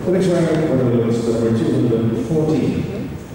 The next round is number 214.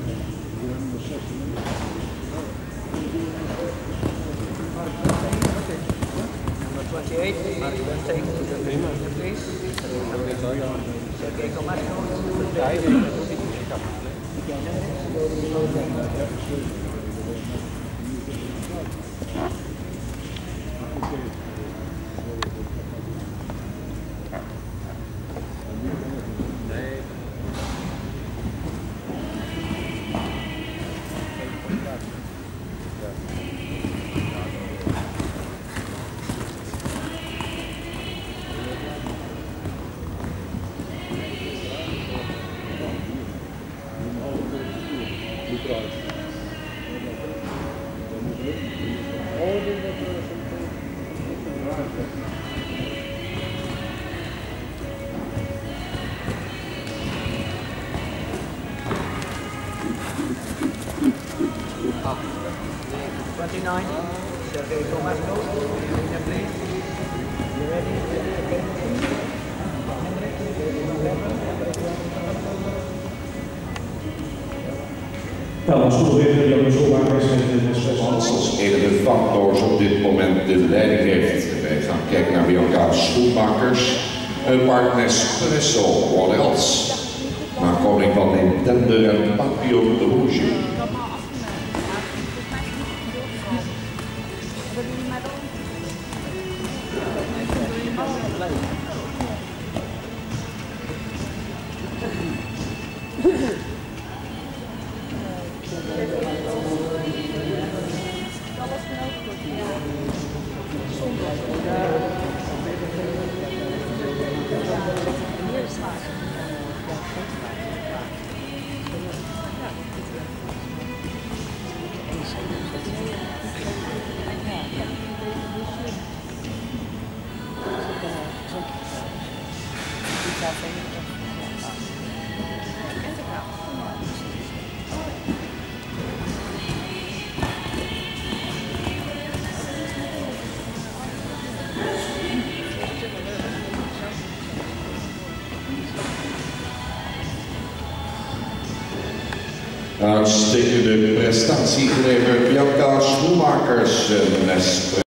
Sergey Tomasko, please. You ready? Als enige factors op dit moment de leiding heeft. Wij gaan kijken naar Bianca Schoenmakers, Park Nespresso, what else? Maar koning van Nintendo en Papillon Rouge. Uitstekende prestatie geleverd, Bianca Schoenmakers, Nespresso.